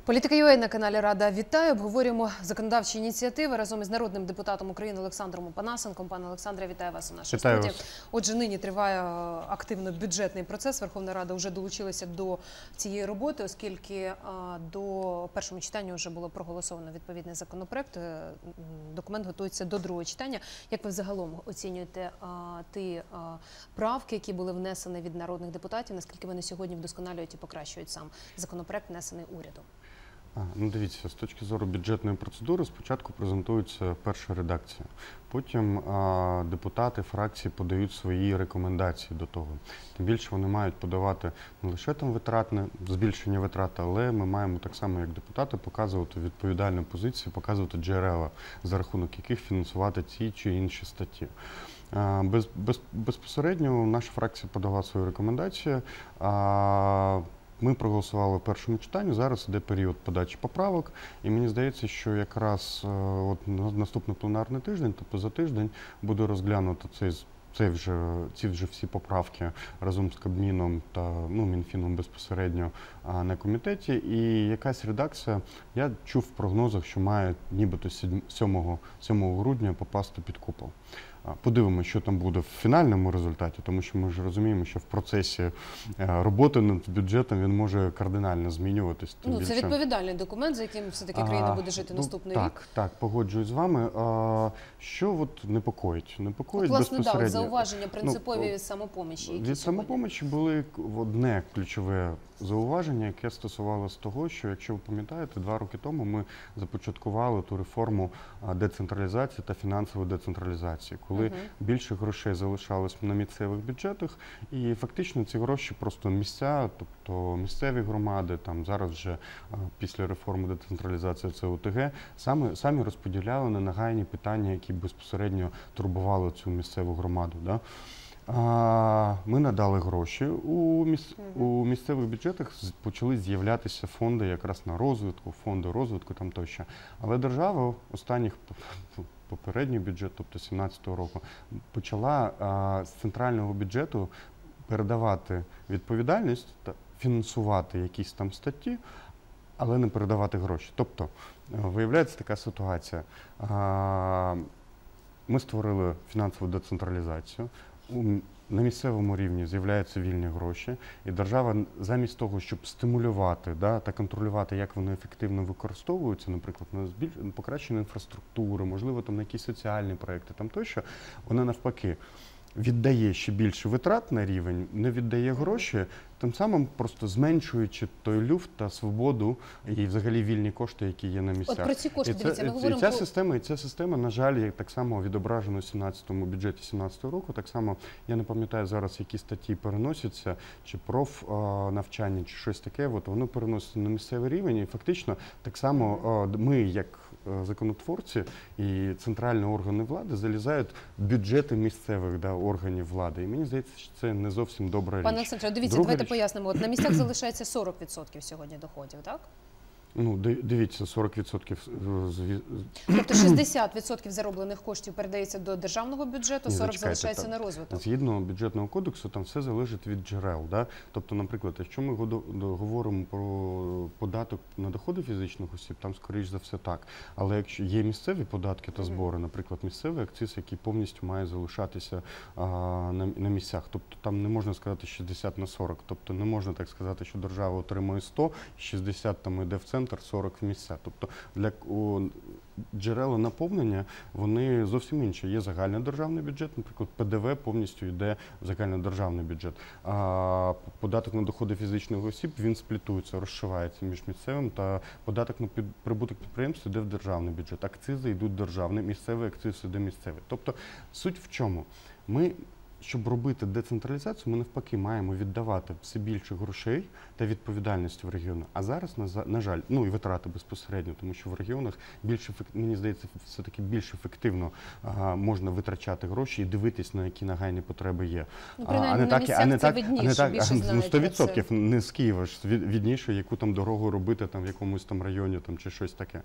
Політика.ua на каналі Рада вітаю. Обговорюємо законодавчі ініціативи разом із народним депутатом України Олександром Опанасенком. Пане Олександре, вітаю вас у нашій студії. Отже, нині триває активно бюджетний процес. Верховна Рада вже долучилася до цієї роботи, оскільки до першого читання вже було проголосовано відповідний законопроект. Документ готується до другого читання. Як ви взагалом оцінюєте ті правки, які були внесені від народних депутатів? Наскільки вони сьогодні вдосконалюють і покращують сам законопроект, внесений урядом? Ну, дивіться, з точки зору бюджетної процедури спочатку презентується перша редакція. Потім депутати, фракції подають свої рекомендації до того. Тим більше вони мають подавати не лише там збільшення витрат, але ми маємо так само, як депутати, показувати відповідальну позицію, показувати джерела, за рахунок яких фінансувати ті чи інші статті. Безпосередньо наша фракція подала свої рекомендації. Ми проголосували в першому читанні, зараз йде період подачі поправок, і мені здається, що якраз наступний пленарний тиждень, тобто за тиждень, буде розглянуто ці вже всі поправки разом з Кабміном та Мінфіном безпосередньо на комітеті. І якась редакція, я чув в прогнозах, що має нібито 7 грудня попасти під купол. Подивимося, що там буде в фінальному результаті, тому що ми ж розуміємо, що в процесі роботи над бюджетом він може кардинально змінюватись. Це відповідальний документ, за яким все-таки країна буде жити наступний рік. Так, погоджуюсь з вами. Що непокоїть? Непокоїть безпосередньо. Власне, зауваження принципові від «Самопомочі». Від «Самопомочі» були одне ключове зауваження, яке стосувалося того, що, якщо ви пам'ятаєте, 2 роки тому ми започаткували ту реформу децентралізації та фінансової децентралізації, коли більше грошей залишалось на місцевих бюджетах, і фактично ці гроші просто місця, тобто місцеві громади, там зараз вже після реформи децентралізації це ОТГ, самі розподіляли на нагальні питання, які безпосередньо турбували цю місцеву громаду. Да? Ми надали гроші, у місцевих бюджетах почали з'являтися фонди якраз на розвитку, фонди розвитку там тощо. Але держава попередній бюджет, тобто 2017 року, почала з центрального бюджету передавати відповідальність та фінансувати якісь там статті, але не передавати гроші. Тобто, виявляється така ситуація. Ми створили фінансову децентралізацію, на місцевому рівні з'являються вільні гроші, і держава замість того, щоб стимулювати та контролювати, як вони ефективно використовуються, наприклад, на покращення інфраструктури, можливо, там на якісь соціальні проекти, там тощо, вона навпаки віддає ще більше витрат на рівень, не віддає гроші, тим самим просто зменшуючи той люфт та свободу і взагалі вільні кошти, які є на місцях. От про ці кошти, дивіться, ми говоримо і ця система, на жаль, так само відображена у бюджеті 2017 року, так само, я не пам'ятаю зараз, які статті переносяться, чи профнавчання, чи щось таке, воно переноситься на місцевий рівень, і фактично так само ми, як законотворці і центральні органи влади, залізають в бюджети місцевих органів влади. І мені здається, що це не зовсім добра річ. Пане Олександре, дивіться, давайте пояснимо. От на місцях залишається 40% сьогодні доходів, так? Ну, дивіться, 40%. Тобто 60% зароблених коштів передається до державного бюджету, 40% залишається на розвиток. Згідно бюджетного кодексу, там все залежить від джерел. Да? Тобто, наприклад, якщо ми говоримо про податок на доходи фізичних осіб, там, скоріш за все, так. Але якщо є місцеві податки та збори, наприклад, місцевий акциз, який повністю має залишатися на місцях. Тобто, там не можна сказати 60 на 40. Тобто, не можна так сказати, що держава отримує 100, 60 там йде в центр, 40 в місця. Тобто для джерела наповнення, вони зовсім інші. Є загальнодержавний бюджет, наприклад, ПДВ повністю йде в загальнодержавний бюджет. А податок на доходи фізичних осіб, він сплітується, розшивається між місцевим, та податок на прибуток підприємств йде в державний бюджет. Акцизи йдуть державні, місцевий акциз йде місцевий. Тобто суть в чому? Щоб робити децентралізацію, ми навпаки маємо віддавати все більше грошей та відповідальності в регіонах. А зараз, на жаль, і витрати безпосередньо, тому що в регіонах мені здається, все-таки більш ефективно можна витрачати гроші і дивитись, на які нагальні потреби є. Принаймні на місцях це видніше, більше знають про це. 100% не з Києва ж відніше, яку там дорогу робити там в якомусь там районі там чи щось таке.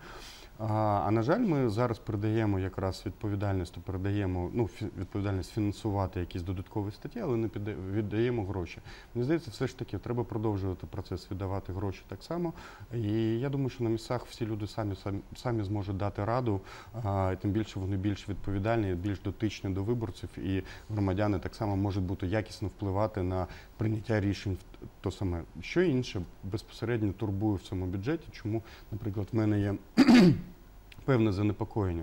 А на жаль, ми зараз передаємо якраз відповідальність фінансувати якісь додаткові статті, але не віддаємо гроші. Мені здається, все ж таки треба продовжувати процес віддавати гроші так само. І я думаю, що на місцях всі люди самі зможуть дати раду, тим більше вони більш відповідальні, більш дотичні до виборців, і громадяни так само можуть бути якісно впливати на прийняття рішень то саме. Що інше безпосередньо турбує в цьому бюджеті, чому, наприклад, в мене є певне занепокоєння.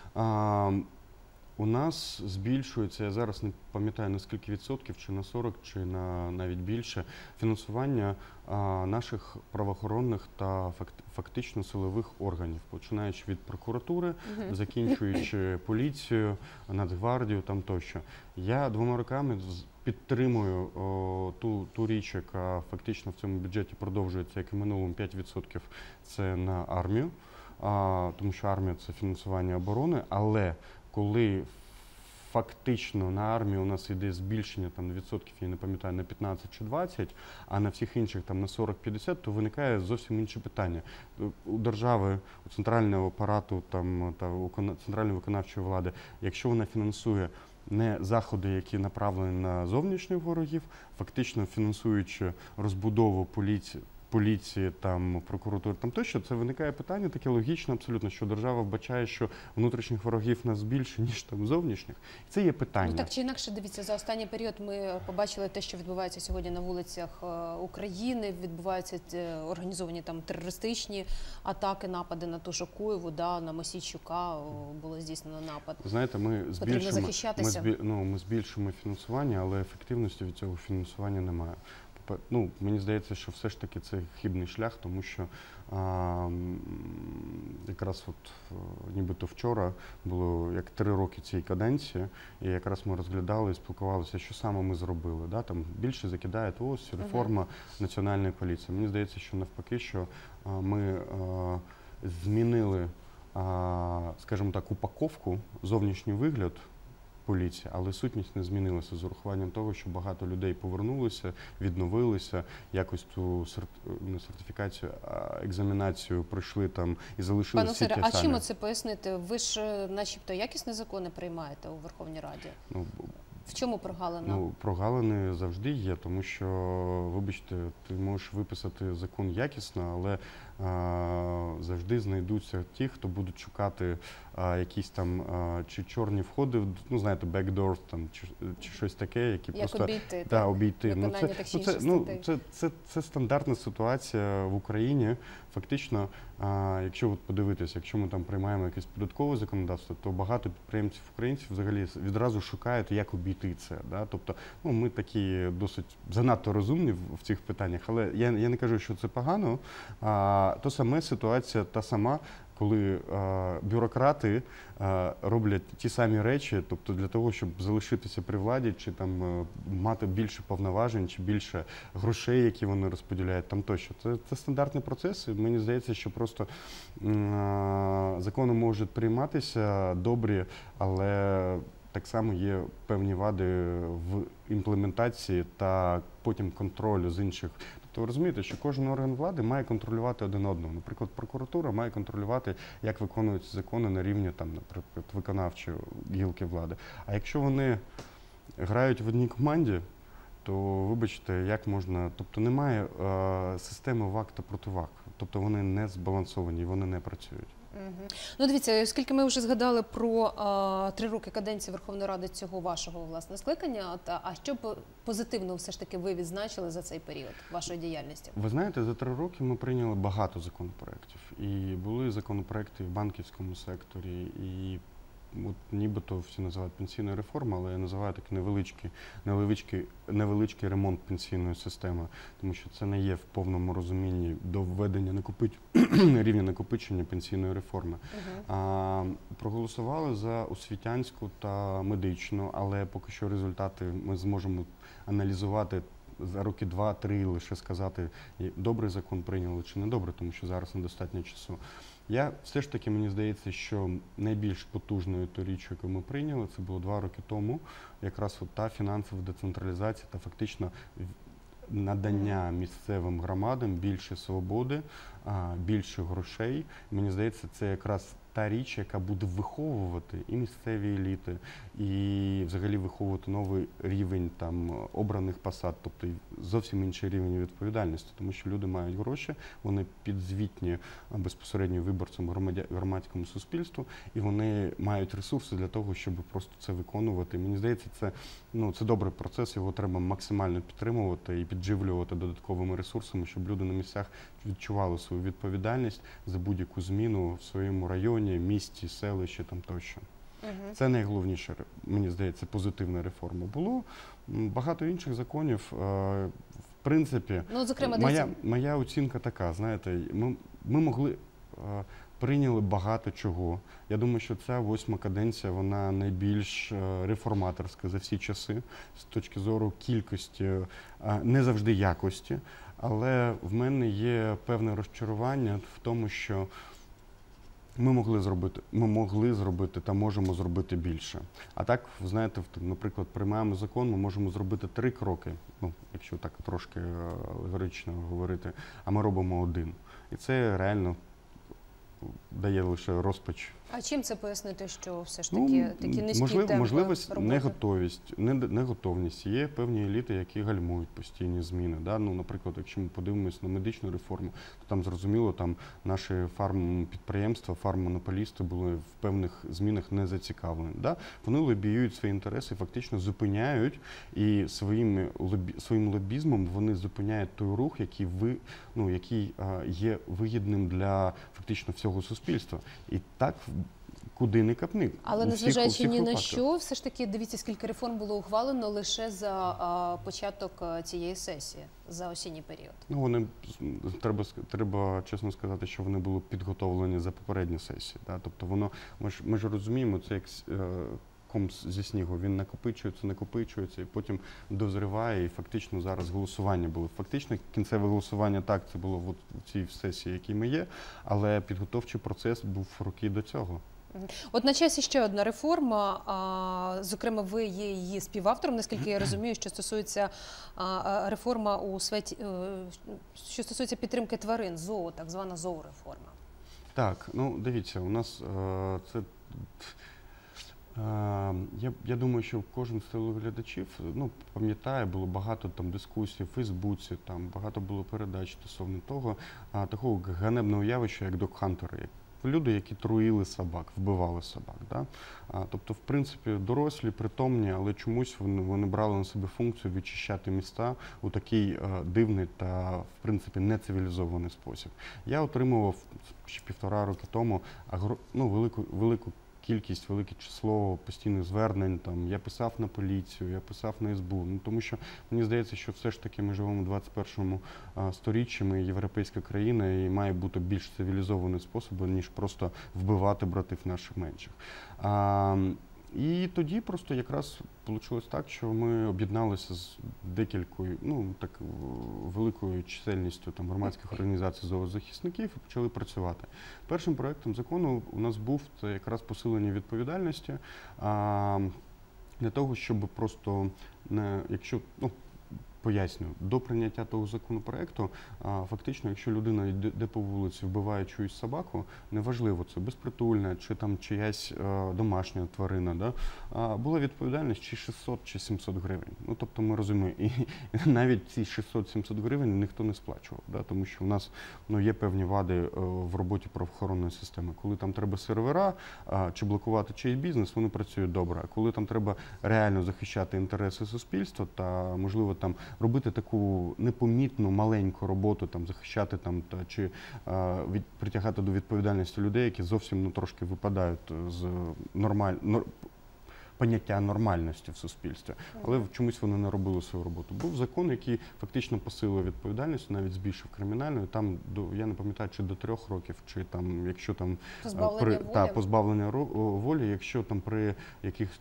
У нас збільшується, я зараз не пам'ятаю на скільки відсотків, чи на 40, чи на навіть більше, фінансування наших правоохоронних та фактично силових органів, починаючи від прокуратури, закінчуючи поліцію, Нацгвардію там тощо. Я 2 роками підтримую ту річ, яка фактично в цьому бюджеті продовжується, як і минулому, 5% це на армію, тому що армія – це фінансування оборони, але коли фактично на армію у нас йде збільшення там, на відсотків, я не пам'ятаю, на 15 чи 20, а на всіх інших там, на 40-50, то виникає зовсім інше питання. У держави, у центрального апарату там, та у центральної виконавчої влади, якщо вона фінансує не заходи, які направлені на зовнішніх ворогів, фактично фінансуючи розбудову поліції, там, прокуратури, там тощо, це виникає питання таке логічне абсолютно, що держава вбачає, що внутрішніх ворогів нас більше, ніж там зовнішніх. Це є питання. Ну так чи інакше, дивіться, за останній період ми побачили те, що відбувається сьогодні на вулицях України, відбуваються організовані там терористичні атаки, напади на ту ж Києву, на Мосійчука було здійснено напад. Знаєте, потрібно захищатися. Ми збільшуємо фінансування, але ефективності від цього фінансування немає. Мені здається, що все ж таки це хибний шлях, тому що якраз нібито вчора було як 3 роки цієї каденції, і якраз ми розглядали і спілкувалися, що саме ми зробили. Да? Там більше закидають ось реформа національної поліції. Мені здається, що навпаки, що ми змінили, скажімо так, упаковку, зовнішній вигляд поліції, але сутність не змінилася з урахуванням того, що багато людей повернулися, відновилися, якось ту не сертифікацію, а екзаменацію пройшли там і залишилися всі ті самі. А чим це пояснити? Ви ж начебто якісні закони приймаєте у Верховній Раді. В чому прогалина? Прогалини завжди є, тому що, вибачте, ти можеш виписати закон якісно, але завжди знайдуться ті, хто будуть шукати якісь там чи чорні входи, знаєте, backdoors там, чи щось таке, які як просто обійти. Це стандартна ситуація в Україні. Фактично, якщо подивитися, якщо ми там приймаємо якесь податкове законодавство, то багато підприємців українців взагалі відразу шукають, як обійти це. Да? Тобто, ми такі досить занадто розумні в цих питаннях, але я не кажу, що це погано. То саме ситуація та сама, коли бюрократи роблять ті самі речі, тобто для того, щоб залишитися при владі, чи там мати більше повноважень, чи більше грошей, які вони розподіляють, там тощо. Це стандартний процес, і мені здається, що просто закони можуть прийматися добрі, але так само є певні вади в імплементації та потім контролю з інших. Тобто ви розумієте, що кожен орган влади має контролювати один одного. Наприклад, прокуратура має контролювати, як виконуються закони на рівні, там, наприклад, виконавчої гілки влади. А якщо вони грають в одній команді, то, вибачте, як можна… Тобто немає системи ваг та противаг. Тобто вони не збалансовані, вони не працюють. Ну, дивіться, оскільки ми вже згадали про 3 роки каденції Верховної Ради цього вашого, власне, скликання, а що б позитивно все ж таки ви відзначили за цей період вашої діяльності? Ви знаєте, за 3 роки ми прийняли багато законопроєктів. І були законопроєкти в банківському секторі, і нібито всі називають пенсійною реформою, але я називаю так невеличкий ремонт пенсійної системи, тому що це не є в повному розумінні доведення рівня накопичення пенсійної реформи. Проголосували за освітянську та медичну, але поки що результати ми зможемо аналізувати за роки 2-3, лише сказати, добрий закон прийняли чи не добре, тому що зараз недостатньо часу. Все ж таки, мені здається, що найбільш потужною ту річ, яку ми прийняли, це було 2 роки тому, якраз та фінансова децентралізація та фактично надання місцевим громадам більше свободи, більше грошей. Мені здається, це якраз та річ, яка буде виховувати і місцеві еліти, і взагалі виховувати новий рівень там обраних посад, тобто зовсім інший рівень відповідальності, тому що люди мають гроші, вони підзвітні безпосередньо виборцям, громадському суспільству, і вони мають ресурси для того, щоб просто це виконувати. Мені здається, це добрий процес, його треба максимально підтримувати і підживлювати додатковими ресурсами, щоб люди на місцях відчували свою відповідальність за будь-яку зміну в своєму районі, місті, селищі там тощо. Це найголовніше, мені здається, позитивна реформа. Було багато інших законів. В принципі, зокрема, моя оцінка така, знаєте, ми прийняли багато чого. Я думаю, що ця 8-ма каденція, вона найбільш реформаторська за всі часи, з точки зору кількості, не завжди якості, але в мене є певне розчарування в тому, що ми могли зробити та можемо зробити більше. А так, знаєте, наприклад, приймаємо закон, ми можемо зробити 3 кроки, якщо так трошки алегорично говорити, а ми робимо 1. І це реально дає лише розпач. А чим це пояснити, що все ж таки такі низькі темпи можливість, роботи? неготовність. Є певні еліти, які гальмують постійні зміни. Да? Наприклад, якщо ми подивимося на медичну реформу, то там зрозуміло, наші фармпідприємства, фарммонополісти були в певних змінах не зацікавлені. Да? Вони лобіюють свої інтереси, фактично зупиняють, і своїм лобізмом вони зупиняють той рух, який є вигідним для фактично всього суспільства. І так куди не капни. Але незважаючи ні на що, все ж таки, дивіться, скільки реформ було ухвалено лише за початок цієї сесії, за осінній період. Вони, треба чесно сказати, що вони були підготовлені за попередні сесії. Да? Тобто ми ж розуміємо, це як ком зі снігу, він накопичується і потім дозріває, і фактично зараз голосування було. Фактично кінцеве голосування, так, це було в цій сесії, якій ми є, але підготовчий процес був роки до цього. От на часі ще одна реформа, зокрема, ви є її співавтором, наскільки я розумію, що стосується реформа що стосується підтримки тварин, ЗОО, так звана зоореформа. Так, дивіться, у нас це... Я думаю, що кожен з телеглядачів пам'ятає, було багато дискусій в Фейсбуці, багато було передач стосовно такого ганебного явища, як догхантери. Люди, які труїли собак, вбивали собак. Да? Тобто, в принципі, дорослі, притомні, але чомусь вони брали на себе функцію відчищати міста у такий дивний та, в принципі, нецивілізований спосіб. Я отримував ще 1,5 роки тому велику кількість, велике число постійних звернень. Я писав на поліцію, я писав на СБУ. Тому що мені здається, що все ж таки ми живемо у 21-му сторіччі, ми європейська країна, і має бути більш цивілізований спосіб, ніж просто вбивати братів наших менших. І тоді просто якраз вийшло так, що ми об'єдналися з декількою, великою чисельністю громадських організацій зоозахисників і почали працювати. Першим проєктом закону у нас був це якраз посилення відповідальності для того, щоб просто, пояснюю, до прийняття того законопроекту, фактично, якщо людина йде по вулиці, вбиває чиюсь собаку, неважливо, це безпритульна, чи чиясь домашня тварина, да, була відповідальність чи 600, чи 700 гривень. Тобто ми розуміємо, і навіть ці 600-700 гривень ніхто не сплачував, да, тому що у нас є певні вади в роботі правоохоронної системи. Коли там треба сервера чи блокувати чийсь бізнес, вони працюють добре. А коли там треба реально захищати інтереси суспільства та, можливо, робити таку непомітну маленьку роботу, захищати чи притягати до відповідальності людей, які зовсім трошки випадають з поняття нормальності в суспільстві. Але чомусь вони не робили свою роботу. Був закон, який фактично посилив відповідальність, навіть збільшив кримінальну. Там, я не пам'ятаю, чи до 3 років, чи якщо позбавлення волі, якщо при якихось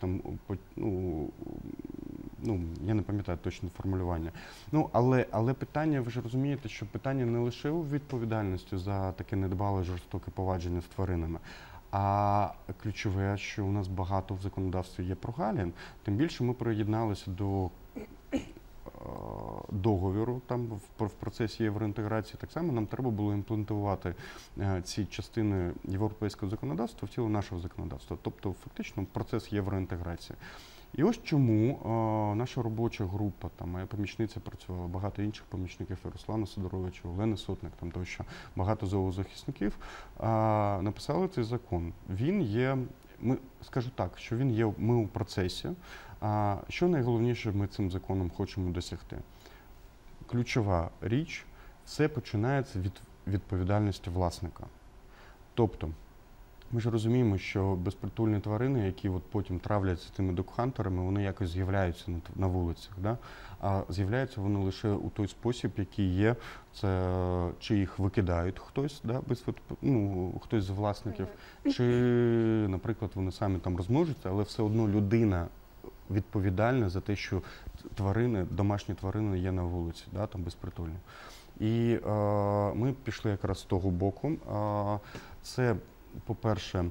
я не пам'ятаю точно формулювання. Але питання, ви ж розумієте, що питання не лише у відповідальності за таке недбале, жорстоке поводження з тваринами, а ключове, що у нас багато в законодавстві є прогалин, тим більше ми приєдналися до договору там в процесі євроінтеграції, так само нам треба було імплементувати ці частини європейського законодавства в тіло нашого законодавства, тобто фактично процес євроінтеграції. І ось чому наша робоча група, там моя помічниця працювала, багато інших помічників, і Руслана Сидоровича, Олени Сотник, там тощо, багато зоозахисників, написали цей закон. Він є, скажу так, що він є, ми у процесі. Що найголовніше ми цим законом хочемо досягти? Ключова річ – все починається від відповідальності власника. Тобто, ми ж розуміємо, що безпритульні тварини, які от потім травляться тими догхантерами, вони якось з'являються на вулицях. Да? А з'являються вони лише у той спосіб, який є, це чи їх викидають хтось, да, хтось з власників, чи, наприклад, вони самі там розмножаться, але все одно людина відповідальна за те, що тварини, домашні тварини є на вулиці, да, там безпритульні. І ми пішли якраз з того боку. Це, по-перше,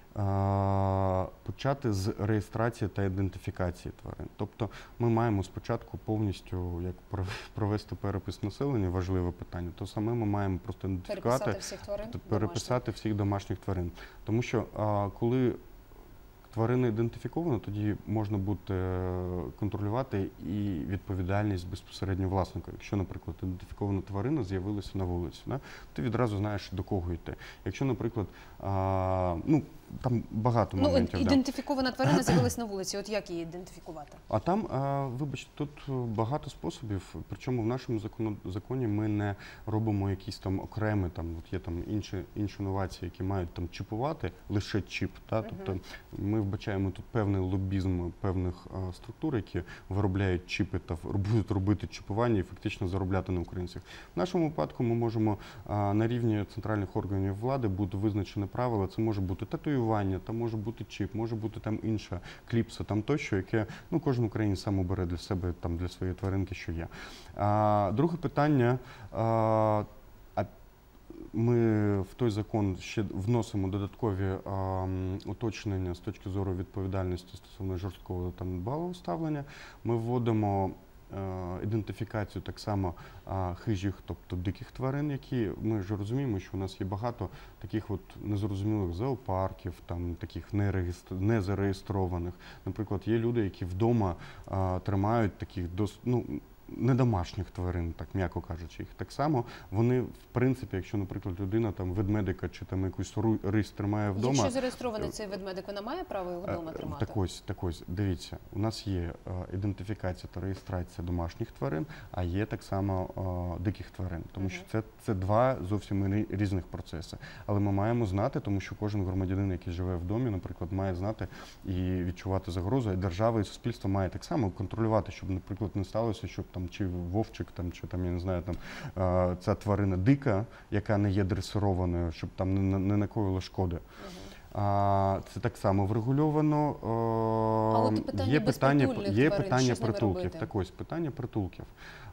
почати з реєстрації та ідентифікації тварин. Тобто ми маємо спочатку повністю як провести перепис населення, важливе питання, то саме ми маємо просто ідентифікувати, переписати всіх домашніх тварин. Тому що коли тварина ідентифікована, тоді можна буде контролювати і відповідальність безпосередньо власника. Якщо, наприклад, ідентифікована тварина з'явилася на вулиці, да, ти відразу знаєш, до кого йти. Якщо, наприклад, там багато моментів. Ідентифікована тварина з'явилася на вулиці, от як її ідентифікувати? А там, вибачте, тут багато способів, причому в нашому законі ми не робимо якісь там окремі, от є там інші новації, які мають там чіпувати, лише чіп, да? Тобто ми вбачаємо тут певний лобізм певних структур, які виробляють чіпи та будуть робити чіпування і фактично заробляти на українцях. В нашому випадку ми можемо на рівні центральних органів влади бути визначені правила, це може бути татуювання, там може бути чіп, може бути там інша кліпса, там тощо, яке кожен українець сам обере для себе, там, для своєї тваринки, що є. Друге питання. Ми в той закон ще вносимо додаткові уточнення з точки зору відповідальності стосовно жорсткого та недбалого ставлення. Ми вводимо ідентифікацію так само хижих, тобто диких тварин, які ми ж розуміємо, що у нас є багато таких от незрозумілих зоопарків, там таких незареєстрованих. Наприклад, є люди, які вдома тримають таких недомашніх тварин, так м'яко кажучи, їх так само. Вони, в принципі, якщо, наприклад, людина там ведмедика чи там якусь рись тримає вдома. Якщо зареєстрований цей ведмедик, вона має право його вдома тримати? Так ось, дивіться, у нас є ідентифікація та реєстрація домашніх тварин, а є так само диких тварин, тому що це два зовсім різних процеси. Але ми маємо знати, тому що кожен громадянин, який живе в домі, наприклад, має знати і відчувати загрозу, і держава, і суспільство має так само контролювати, щоб, наприклад, не сталося, щоб там чи вовчик, там, чи там, я не знаю, там, ця тварина дика, яка не є дресированою, щоб там не накоїла шкоди. Це так само врегульовано. Є питання притулків. Так ось, питання притулків.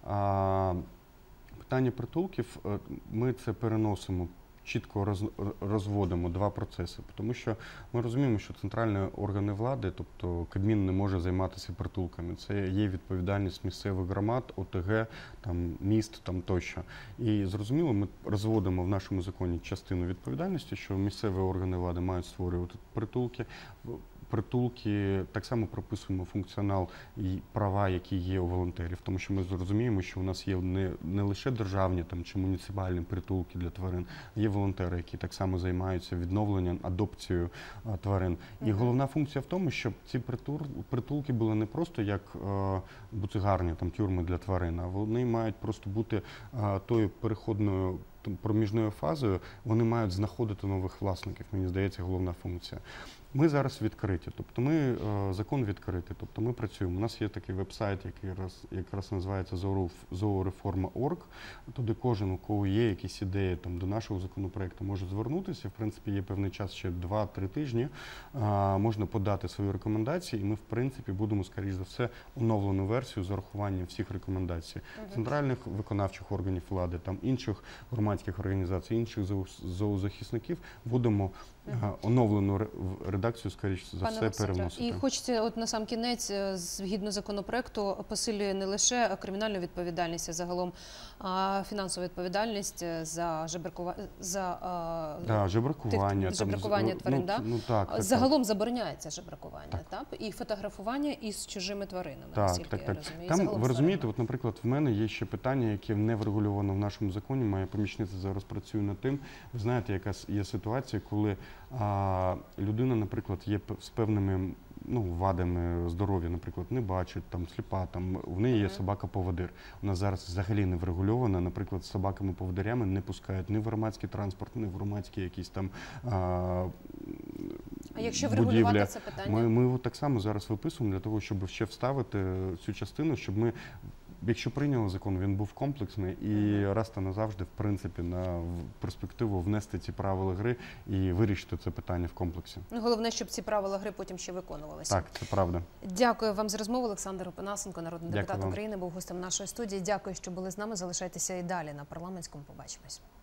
Питання притулків, ми це переносимо, чітко розводимо два процеси, тому що ми розуміємо, що центральні органи влади, тобто Кабмін, не може займатися притулками. Це є відповідальність місцевих громад, ОТГ, там, міст там, тощо. І зрозуміло, ми розводимо в нашому законі частину відповідальності, що місцеві органи влади мають створювати притулки, так само прописуємо функціонал і права, які є у волонтерів, тому що ми зрозуміємо, що у нас є не лише державні там, чи муніципальні притулки для тварин, а є волонтери, які так само займаються відновленням, адопцією тварин. І головна функція в тому, щоб ці притулки були не просто як буцегарні, там, тюрми для тварин, а вони мають просто бути тою переходною проміжною фазою, вони мають знаходити нових власників, мені здається, головна функція. Ми зараз відкриті, тобто закон відкритий, тобто ми працюємо. У нас є такий веб-сайт, який якраз називається zooreforma.org, туди кожен, у кого є якісь ідеї до нашого законопроекту, може звернутися. В принципі, є певний час, ще 2-3 тижні, можна подати свої рекомендації, і ми, в принципі, будемо, скоріш за все, оновлену версію з урахуванням всіх рекомендацій центральних виконавчих органів влади, там, інших громадських організацій, інших зоозахисників, будемо оновлену редакцію, скоріше за Пане все, Олександре, переносити. і хочеться от на сам кінець, згідно законопроекту, посилює не лише кримінальну відповідальність, а загалом фінансову відповідальність за жебракування тварин. Загалом забороняється жебракування, так? І фотографування із чужими тваринами, наскільки я розумію. Там, ви розумієте, от, наприклад, в мене є ще питання, яке не врегульовано в нашому законі, моя помічниця зараз працює над тим. Ви знаєте, яка є ситуація, коли людина, наприклад, є з певними вадами здоров'я, наприклад, не бачить, там, сліпа, там, в неї є собака-поводир. Вона зараз взагалі не врегульована, наприклад, з собаками-поводирями не пускають ні в громадський транспорт, ні в громадські якісь там А якщо врегулювати це питання? Ми так само зараз виписуємо для того, щоб ще вставити цю частину, щоб ми, якщо прийняли закон, він був комплексний і раз та назавжди, в принципі, на перспективу внести ці правила гри і вирішити це питання в комплексі. Головне, щоб ці правила гри потім ще виконувалися. Так, це правда. Дякую вам за розмову. Олександр Опанасенко, народний депутат України, був гостем нашої студії. Дякую, що були з нами. Залишайтеся і далі на парламентському. Побачимось.